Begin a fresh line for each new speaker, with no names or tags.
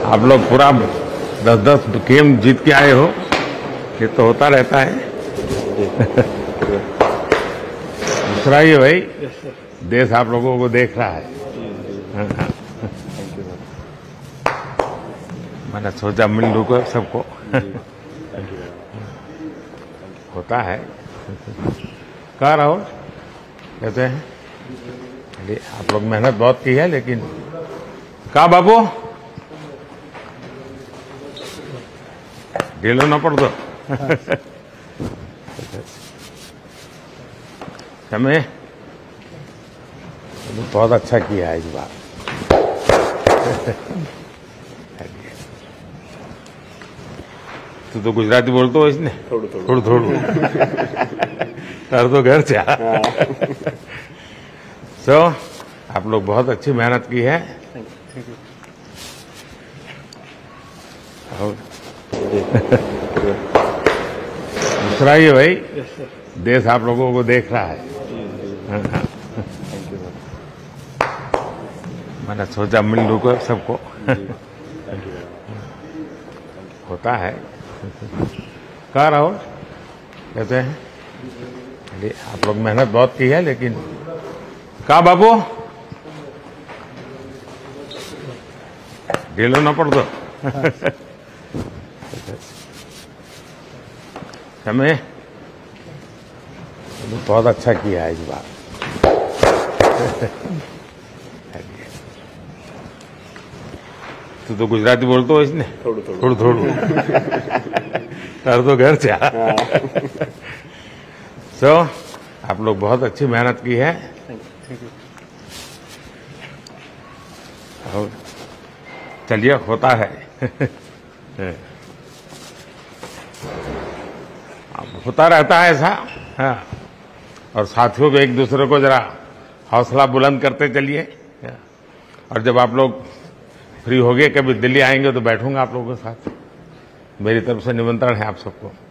आप लोग पूरा 10-10 गेम जीत के आए हो, ये तो होता रहता है। दूसरा ये भाई, देश आप लोगों को देख रहा है। मैंने सोचा मिल लूँ को सबको। होता है। कहाँ राहुल कहते हैं, अरे आप लोग मेहनत बहुत की है, लेकिन कहाँ बाबू ढीलो ना पड़ दो। समय बहुत अच्छा किया है इस बार। तू तो गुजराती बोलते हो इसने थोड़ू थोड़ू तार तो घर से सो आप लोग बहुत अच्छी मेहनत की है। और दूसरा ये भाई, देश आप लोगों को देख रहा है। मैंने सोचा मिल लूँ को सबको। होता है। कहाँ राहुल कहते हैं, अरे आप लोग मेहनत बहुत की है, लेकिन कहाँ बाबू ढीलो ना पड़ दो। समय बहुत अच्छा किया है इस बार। तू तो गुजराती बोलते हो इसने थोड़ू थोड़ू तार तो घर से सो आप लोग बहुत अच्छी मेहनत की है। और चलिए, होता है। होता रहता है ऐसा। हाँ, और साथियों को एक दूसरे को जरा हौसला बुलंद करते चलिए। और जब आप लोग फ्री हो गए, कभी दिल्ली आएंगे तो बैठूंगा आप लोगों के साथ। मेरी तरफ से निमंत्रण है आप सबको।